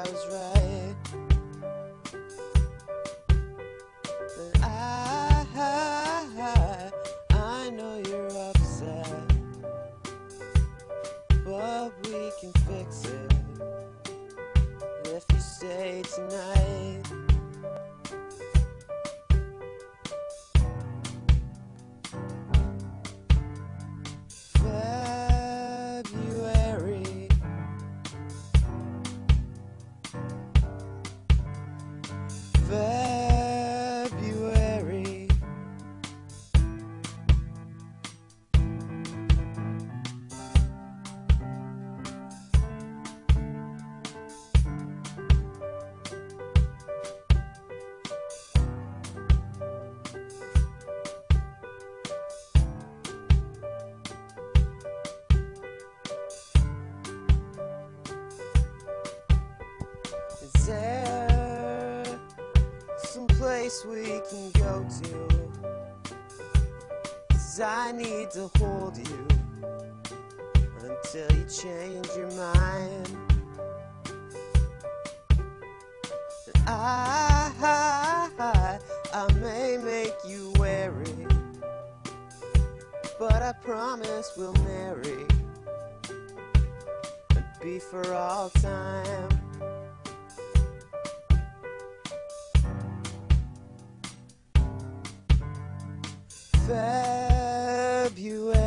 was right. But I know you're upset, but we can fix it if you stay tonight. February, February, is there some place we can go to? 'Cause I need to hold you until you change your mind. I may make you wary, but I promise we'll marry and be for all time. February.